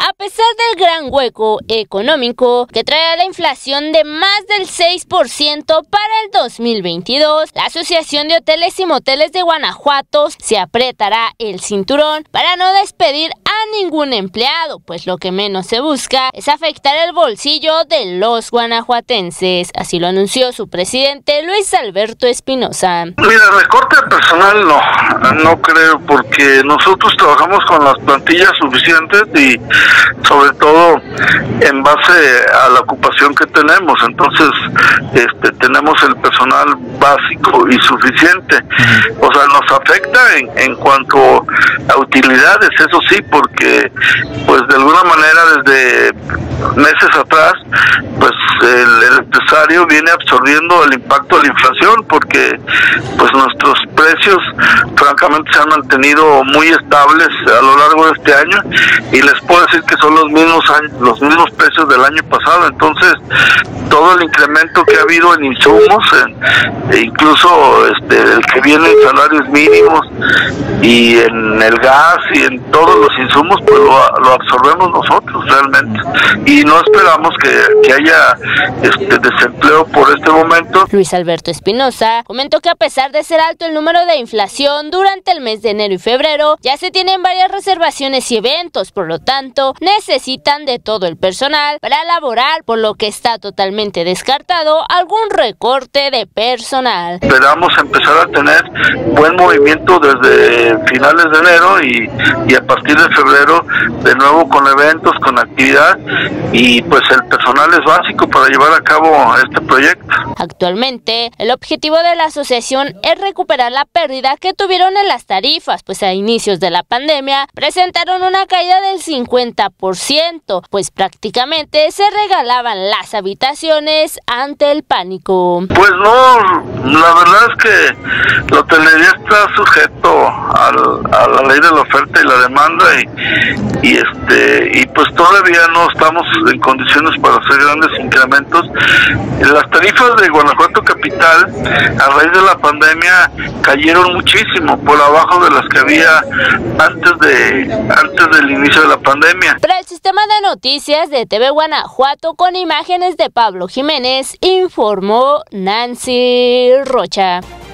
A pesar del gran hueco económico que trae la inflación de más del 6% para el 2022, la Asociación de Hoteles y Moteles de Guanajuato se apretará el cinturón para no despedir a ningún empleado, pues lo que menos se busca es afectar el bolsillo de los guanajuatenses. Así lo anunció su presidente Luis Alberto Espinosa. Mira, recorte de personal no creo, porque nosotros trabajamos con las plantillas suficientes y sobre todo en base a la ocupación que tenemos. Entonces tenemos el personal básico y suficiente. O sea, nos afecta en cuanto a utilidades, eso sí, porque pues de alguna manera desde meses atrás pues el empresario viene absorbiendo el impacto de la inflación, porque pues nuestros precios francamente se han mantenido muy estables a lo largo de este año, y les puedo decir que son los mismos precios del año pasado. Entonces todo el incremento que ha habido en insumos, incluso el que viene en salarios mínimos y en el gas y en todos los insumos, pues lo absorbemos nosotros realmente, y no esperamos que haya desempleo por este momento. Luis Alberto Espinosa comentó que a pesar de ser alto el número de inflación durante el mes de enero y febrero, ya se tienen varias reservaciones y eventos, por lo tanto necesitan de todo el personal para laborar, por lo que está totalmente descartado algún recorte de personal. Esperamos empezar a tener buen movimiento desde finales de enero y a partir de febrero de nuevo con eventos, con actividad, y pues el personal es básico para llevar a cabo este proyecto. Actualmente, el objetivo de la asociación es recuperar la pérdida que tuvieron en las tarifas, pues a inicios de la pandemia presentaron una caída del 50%, pues prácticamente se regalaban las habitaciones ante el pánico. Pues no, la verdad es que la hotelería está sujeto a la ley de la oferta y la demanda, y pues todavía no estamos en condiciones para hacer grandes incrementos. Las tarifas de Guanajuato capital a raíz de la pandemia cayeron muchísimo por abajo de las que había antes del inicio de la pandemia. Para el sistema de noticias de TV Guanajuato, con imágenes de Pablo Jiménez, informó Nancy Rocha.